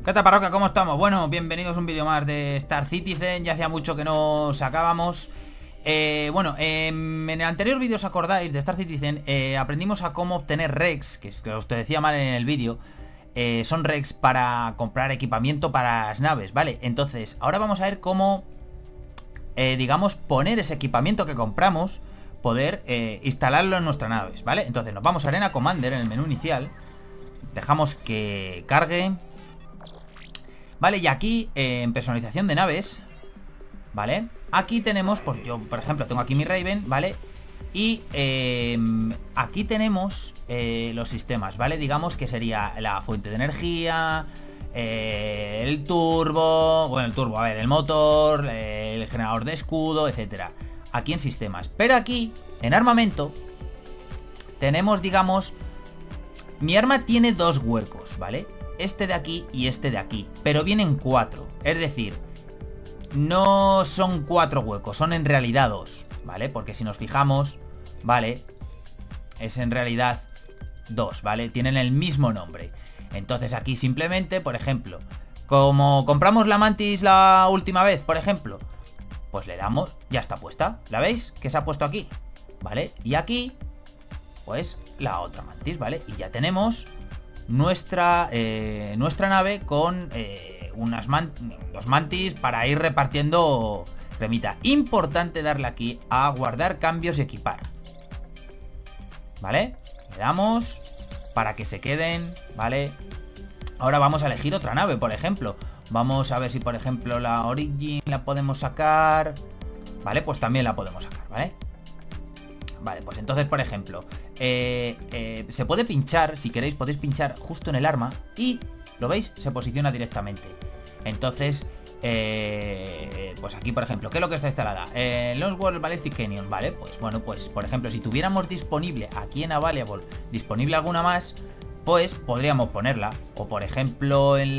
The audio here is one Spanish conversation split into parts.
¿Qué tal, parroquia? ¿Cómo estamos? Bueno, bienvenidos a un vídeo más de Star Citizen. Ya hacía mucho que no sacábamos. En el anterior vídeo, ¿os acordáis? De Star Citizen aprendimos a cómo obtener Rex, que os te decía mal en el vídeo. Son Rex para comprar equipamiento para las naves, ¿vale? Entonces, ahora vamos a ver cómo, digamos, poner ese equipamiento que compramos, poder instalarlo en nuestras naves, ¿vale? Entonces nos vamos a Arena Commander en el menú inicial. Dejamos que cargue. Vale, y aquí en personalización de naves, ¿vale? Aquí tenemos, pues yo por ejemplo tengo aquí mi Raven, ¿vale? Y aquí tenemos los sistemas, ¿vale? Digamos que sería la fuente de energía, el turbo, bueno, el turbo, a ver, el motor, el generador de escudo, etcétera. Aquí en sistemas. Pero aquí, en armamento, tenemos, digamos, mi arma tiene dos huecos, ¿vale? Este de aquí y este de aquí, pero vienen cuatro. Es decir, no son cuatro huecos, son en realidad dos, ¿vale? Porque si nos fijamos, ¿vale? Es en realidad dos, ¿vale? Tienen el mismo nombre. Entonces aquí simplemente, por ejemplo, como compramos la Mantis la última vez, por ejemplo, pues le damos, ya está puesta. ¿La veis? Que se ha puesto aquí, ¿vale? Y aquí, pues la otra Mantis, ¿vale? Y ya tenemos nuestra nave con dos mantis para ir repartiendo cremita. Importante darle aquí a guardar cambios y equipar, ¿vale? Le damos para que se queden, ¿vale? Ahora vamos a elegir otra nave, por ejemplo. Vamos a ver si, por ejemplo, la Origin la podemos sacar. Vale, pues también la podemos sacar, ¿vale? Vale, pues entonces, por ejemplo, se puede pinchar, si queréis podéis pinchar justo en el arma y, ¿lo veis? Se posiciona directamente. Entonces, pues aquí, por ejemplo, ¿qué es lo que está instalada? Lost World Ballistic Canyon, ¿vale? Pues bueno, pues por ejemplo, si tuviéramos disponible aquí en Available, disponible alguna más, pues podríamos ponerla. O por ejemplo, en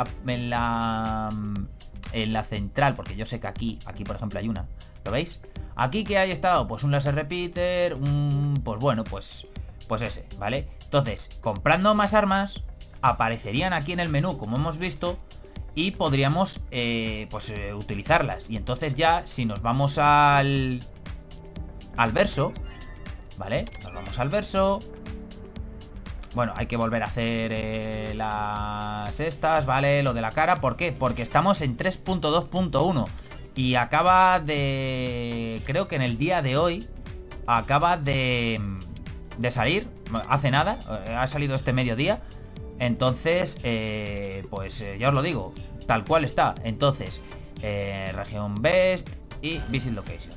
la central, porque yo sé que aquí por ejemplo hay una, ¿lo veis? Aquí que hay estado, pues un laser repeater, pues bueno, pues ese, ¿vale? Entonces, comprando más armas, aparecerían aquí en el menú, como hemos visto, y podríamos, utilizarlas. Y entonces ya, si nos vamos al verso, ¿vale? Nos vamos al verso. Bueno, hay que volver a hacer las estas, ¿vale? Lo de la cara, ¿por qué? Porque estamos en 3.2.1 y acaba de... creo que en el día de hoy acaba de salir, hace nada, ha salido este mediodía. Entonces, ya os lo digo, tal cual está. Entonces, región Best y Visit Location.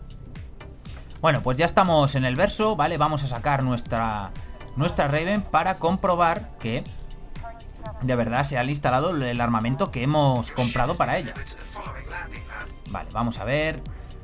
Bueno, pues ya estamos en el verso, ¿vale? Vamos a sacar nuestra Raven para comprobar que de verdad se ha instalado el armamento que hemos comprado para ella. Vale, vamos a ver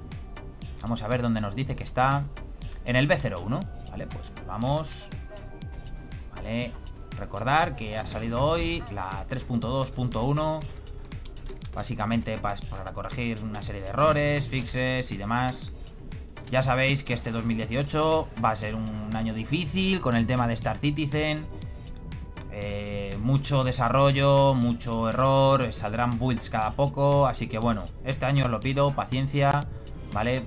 dónde nos dice que está. En el B01, ¿vale? Pues vamos. Vale, recordar que ha salido hoy la 3.2.1, básicamente para corregir una serie de errores, fixes y demás. Ya sabéis que este 2018 va a ser un año difícil con el tema de Star Citizen. Mucho desarrollo, mucho error, saldrán builds cada poco. Así que bueno, este año os lo pido, paciencia, ¿vale?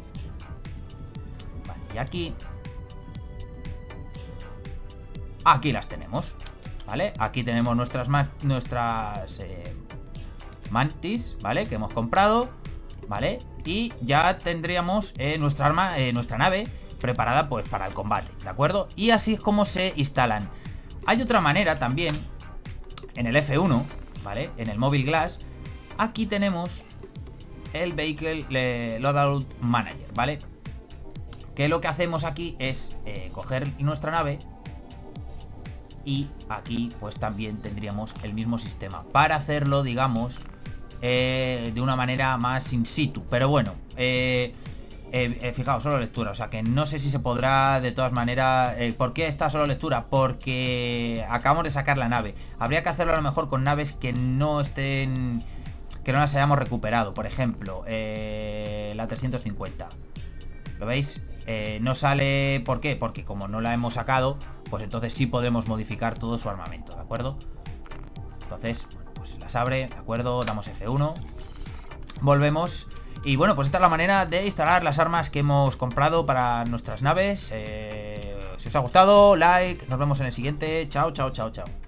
Vale, y aquí las tenemos, ¿vale? Aquí tenemos nuestras Mantis, ¿vale? Que hemos comprado, ¿vale? Y ya tendríamos nuestra nave preparada pues para el combate, ¿de acuerdo? Y así es como se instalan. Hay otra manera también en el F1, ¿vale? En el Mobile Glass. Aquí tenemos el Vehicle Loadout Manager, ¿vale? Que lo que hacemos aquí es coger nuestra nave. Y aquí pues también tendríamos el mismo sistema para hacerlo, digamos, de una manera más in situ. Pero bueno, fijaos, solo lectura. O sea que no sé si se podrá de todas maneras. ¿Por qué está solo lectura? Porque acabamos de sacar la nave. Habría que hacerlo a lo mejor con naves que no estén, que no las hayamos recuperado. Por ejemplo, la 350. ¿Lo veis? No sale. ¿Por qué? Porque como no la hemos sacado, pues entonces sí podemos modificar todo su armamento, ¿de acuerdo? Entonces, pues las abre, de acuerdo, damos F1. Volvemos. Y bueno, pues esta es la manera de instalar las armas que hemos comprado para nuestras naves. Si os ha gustado, like, nos vemos en el siguiente. Chao, chao, chao, chao.